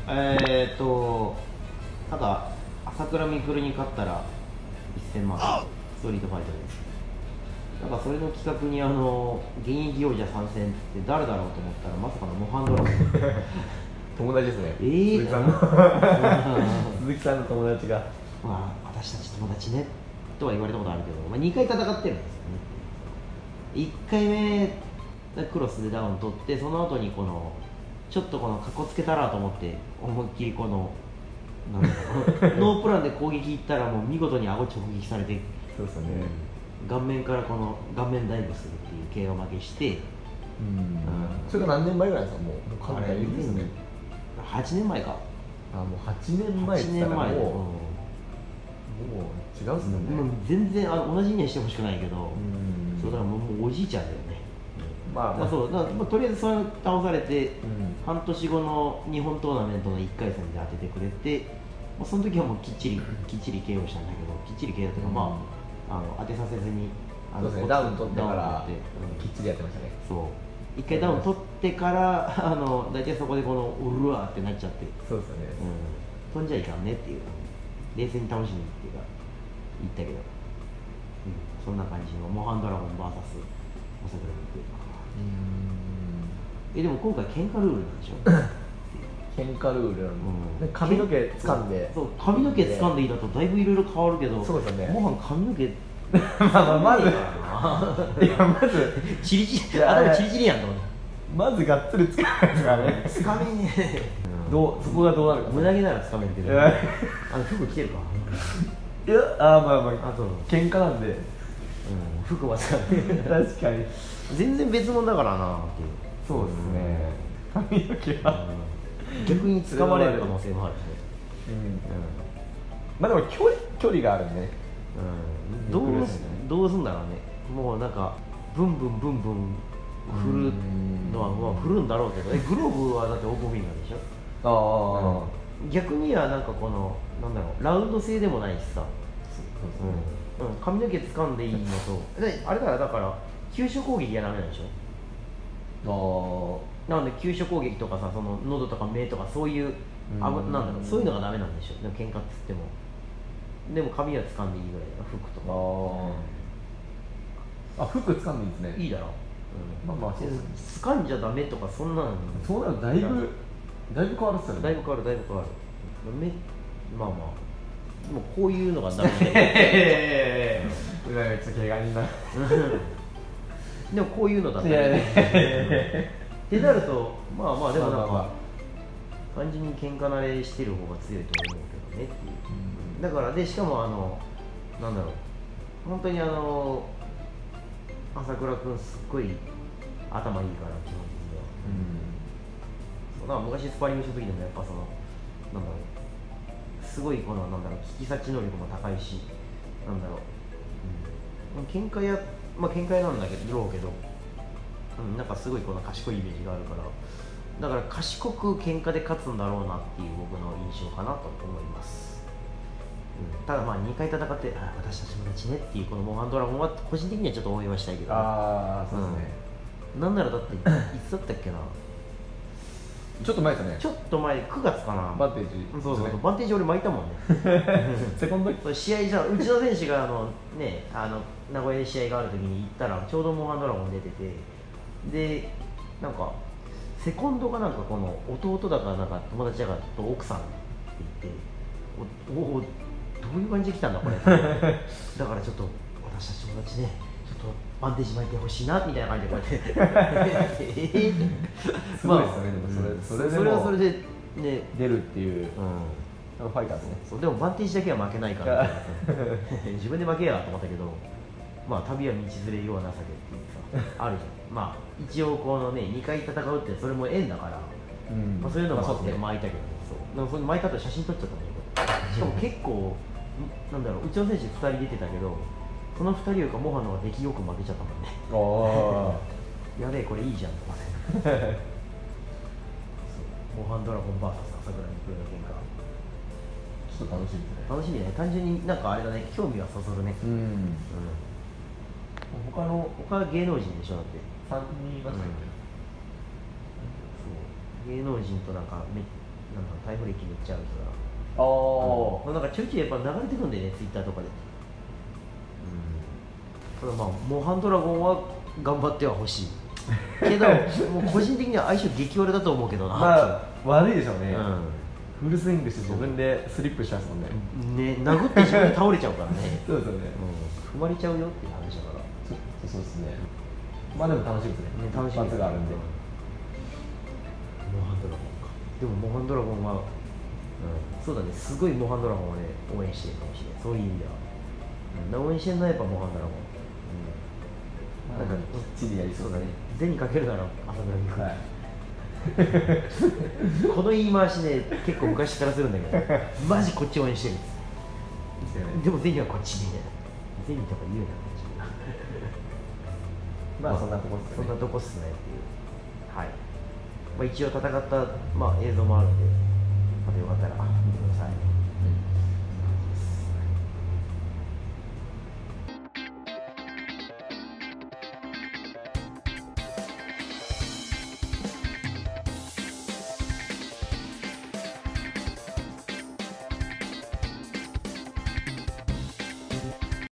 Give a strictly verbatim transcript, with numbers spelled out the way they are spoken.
えーっとなんか朝倉未来に勝ったらせんまんストリートファイトです。なんかそれの企画にあの現役王者参戦って誰だろうと思ったらまさかのモハンドラゴン友達ですね、 えー、 鈴木さんの鈴木さんの友達が、 まあ私たち友達ねとは言われたことあるけど、まあ、にかい戦ってるんですよね。いっかいめクロスでダウン取って、その後にこのちょっとこのかっこつけたらと思って思いっきりこのなんだろうノープランで攻撃いったらもう見事に顎直撃されて、 そうですよね、 顔面からこの顔面ダイブするっていう ケーオー 負けして、 うん、それが何年前ぐらいですか？もうもうかなりですね。 はちねんまえか。 あ、もうはちねんまえって言ったらもう、もう違うっすよね。 もう全然あの同じにはしてほしくないけど、 うん、 そうだからもう、もうおじいちゃんだよね。 まあ、 まあそうだから、まあ、とりあえずそれを倒されて、 うん、 半年後の日本トーナメントのいっかい戦で当ててくれて、まあ、その時はもうきっちりきっちり ケーオー したんだけど、きっちり ケーオー というか、まあ、あの当てさせずにあのそうですね、ダウン取ってからダウン取って、うん、 きっちりやってましたね。 そういっかいダウン取ってからあの大体そこでこのうるわってなっちゃって、 そうですよね、 うん、飛んじゃいかんねっていう、冷静に倒しにっていうか言ったけど、うん、そんな感じのモハンドラゴン ブイエス 朝倉未来か。うーんえでも今回喧嘩ルールなんでしょ喧嘩ルール、 うん、 髪の毛掴んで、 そう髪の毛掴んでいいだとだいぶいろいろ変わるけど、 そうですよね、 モハン髪の毛まあまあまずいやまずチリチリ頭チリチリやんと思って、 まずがっつり掴めですからね。 掴めねえどうそこがどうなるか。 胸毛なら掴めるけど、あの服着てるか。 いやあまあまああと喧嘩なんで、 うん、服は掴める確かに全然別物だからなっていう。 そうですね、髪の毛は、 うん、逆に掴まれる可能性もあるしね。 うん、うん、まあでも距離距離があるんでね、 うん、どうすどうすんだろうね。もうなんかブンブンブンブン振るのはまあ振るんだろうけど、えグローブはだってオープンフィンガーでしょ。ああ、うん、逆にはなんかこのなんだろうラウンド制でもないしさ、うんうん、髪の毛掴んでいいのとであれだからだから急所攻撃はダメなんでしょ。ああ、なので急所攻撃とかさ、その喉とか目とかそういうあなんだろうそういうのがダメなんでしょ。でも喧嘩っつってもでも髪は掴んでいいぐらいだ服とか。 ああ、服掴んでいいんですね。 いいだろ。 うん、まあまあそうですね。 掴んじゃダメとかそんなのそうなるとだいぶだいぶ変わるっすよね。 だいぶ変わるだいぶ変わる。めまあまあもうこういうのがダメだよ。うわめっちゃ毛ガニな。 でもこういうのだったらってなるとまあまあでもなんか単純に喧嘩慣れしてる方が強いと思うけどねっていう、うん、だからでしかもあのなんだろう本当にあの朝倉君すっごい頭いいから基本的には、うん、そうだから昔スパーリングした時でもやっぱそのなんだろうすごいこのなんだろう引き察知能力も高いしなんだろう、うん、喧嘩やまあ喧嘩屋なんだけど、けど、うん、なんかすごいこの賢いイメージがあるから、だから賢く喧嘩で勝つんだろうなっていう僕の印象かなと思います。うん、ただまあにかい戦ってあ私たち友達ねっていうこのモハンドラゴンは個人的にはちょっと応援はしたいけど、ね、 ああそうですね、 うん、なんならだっていつだったっけなちょっと前ですね。 ちょっと前くがつかな。 バンテージ、 そうそうそう、バンテージ俺巻いたもんね。 セコンド試合じゃうちの選手があのねあの名古屋で試合がある時に行ったらちょうどモハンドラゴン出てて、でなんかセコンドがなんかこの弟だからなんか友達だからと奥さんって言っておおどういう感じで来たんだこれだからちょっと私たち友達ねちょっとバンテージ巻いてほしいなみたいな感じでこうやってえー、 すごいですよね、でもそれ、それでもそれはそれでね出るっていう、 うん、 ファイターですね。 そうでもバンテージだけは負けないから自分で負けやと思ったけど、まあ旅は道連れよう情けっていうさあるじゃん。まあ一応このねにかい戦うってそれも縁だから、うんまあ、そういうのもあって巻いたけど、ね、そうでもそれ巻いた後写真撮っちゃったんだけど、しかも結構なんだろううちの選手ふたり出てたけどそのふたりよりかモハの方が出来よく負けちゃったもんね。ああやべえこれいいじゃんとかねモハンドラゴン ブイエス 朝倉未来の喧嘩ちょっと楽しみですね。 楽しみね。単純になんかあれだね興味はそそるね。うん、うん、他の他は芸能人でしょだってさんにんいましたよね、 うん、そう芸能人となんかめなんかタイム歴めっちゃある人だ。 ああ、 うん、なんかちょいちょいやっぱ流れてくんでね、ツイッターとかで。うん、ただまあモハンドラゴンは頑張ってはほしいけどもう個人的には相性激悪だと思うけどな。 まあ悪いでしょうね、 うん、 フルスイングして自分でスリップしますもんね。 ね、殴って自分で倒れちゃうからねそうですよね、 うん、踏まれちゃうよっていう話だから。 ちょっとそうですね。まあでも楽しみですね。 ね、楽しみ一発があるんで。 モハンドラゴンか。でもモハンドラゴンは、うん、そうだね、すごいモハンドラゴンをね応援してるかもしれない。そういう意味では、うん、応援してるのはやっぱモハンドラゴン、うん、なんかきっちりやりそうだね。銭かけるなら朝倉未来、 はいこの言い回しね結構昔からするんだけどマジこっち応援してるんですよ、ね、でも銭はこっちみたいな。銭とか言うなまあそんなとこっすね。 そんなとこっすねっていう。はい、まあ、一応戦った、まあ、映像もあるんで